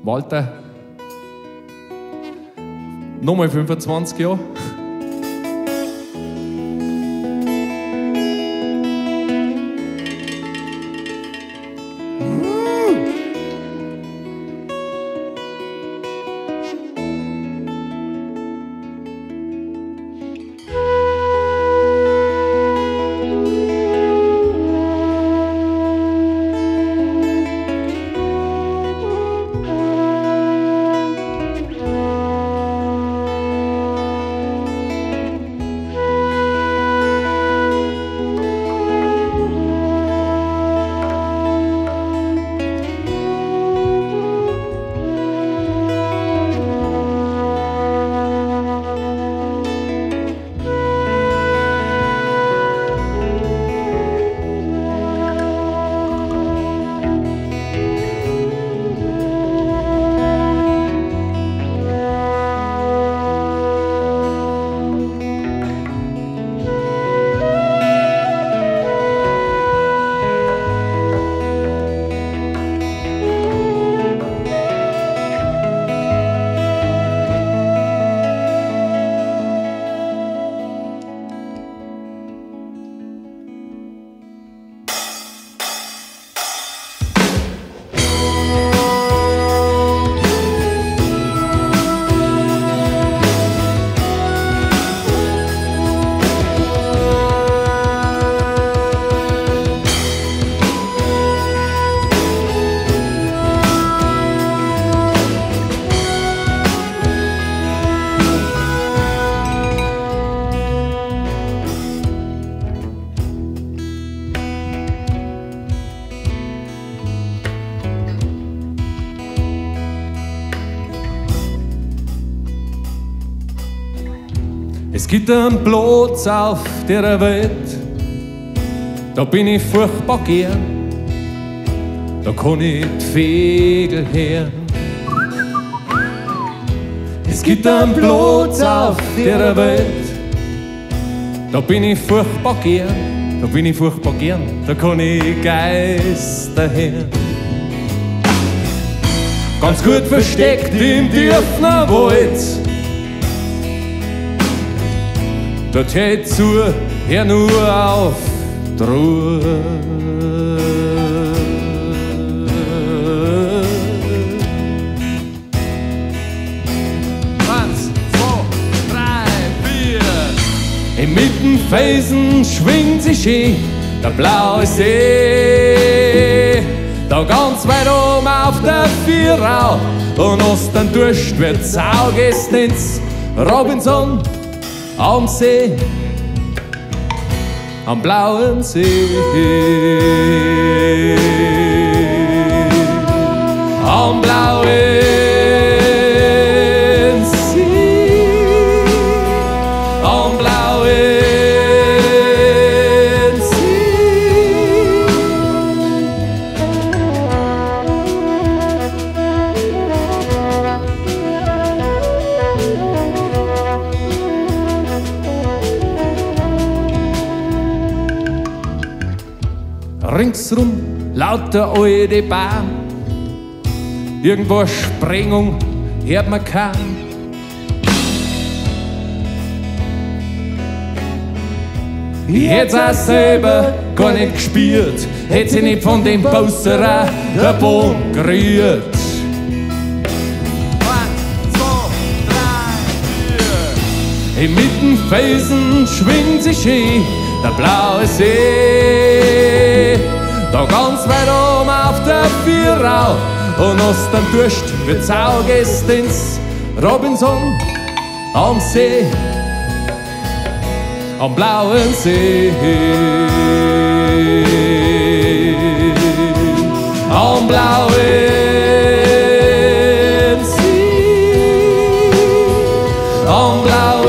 Walter. Nochmal 25 Jahre. Es gibt einen Platz auf der Welt, da bin ich furchtbar gern, da kann ich die Vögel hören. Es gibt einen Platz auf der Welt, da bin ich furchtbar gern, da bin ich furchtbar gern, da kann ich Geister hören. Ganz gut versteckt im Dürfner Wald, dort hält zu, hör nur auf die Ruhe. Eins, zwei, drei, vier. Inmitten Felsen schwingt sich schön der blaue See. Da ganz weit oben auf der Vierau und aus dem Durst wird Saugest ins Robinson am See, am blauen See, am blauen See, am blauen See. Ringsrum lauter alte Bahn, irgendwo eine Sprengung hört man kaum. Ich hätt's auch selber gar nicht gespürt, hätt sie nicht von dem Bosserer der Boden gerührt. Eins, zwei, drei, vier. Inmitten Felsen schwingt sich schön der blaue See. Da ganz weit oben auf der Vierau und aus dem Durst wird Saugest ins Robinson am See, am blauen See, am blauen See, am blauen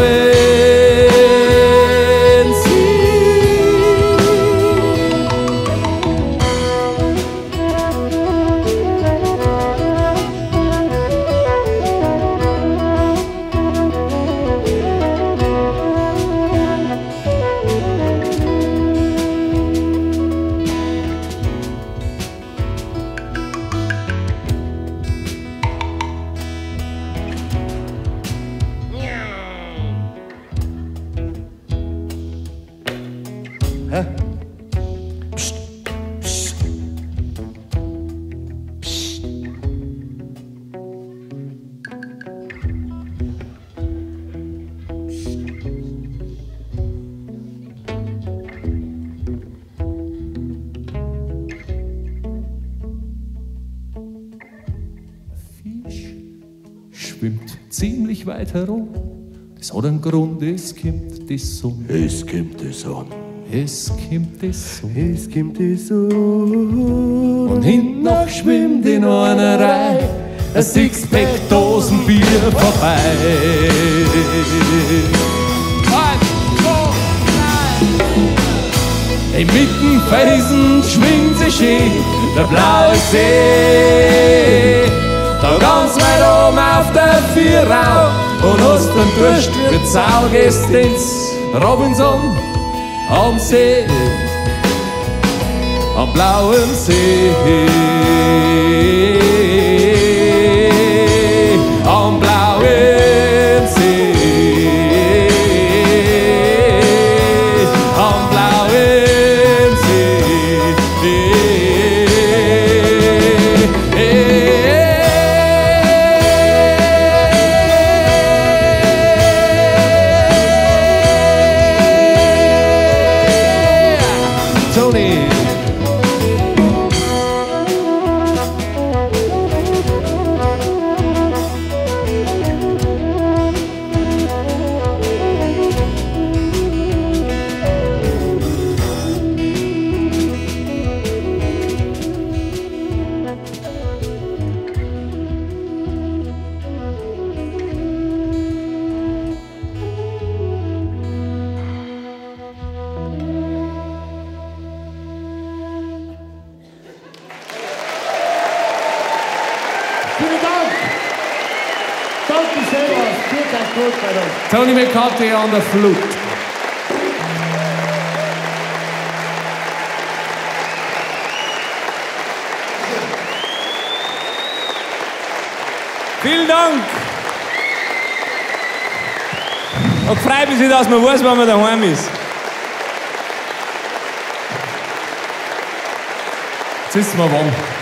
schwimmt ziemlich weit herum. Das hat einen Grund, es kommt die Sonne. Es kommt die Sonne. Es kommt die Sonne. Es kommt die Sonne. Und hinten noch schwimmt in einer Reihe ein Sixpack Dosenbier vorbei. Mitten Felsen schwingt sich schön der blaue See. Da ganz weit oben auf der Vierau und hast den Durst mit Sau gehst ins Robinson am See, am blauen See, am blauen See, am blauen Tony. Vielen Dank. Danke sehr, was. Geht euch gut bei uns. Tony McCarthy an der Flut. Vielen Dank! Und freut mich, dass man weiß, wann man daheim ist. Jetzt ist es mir warm.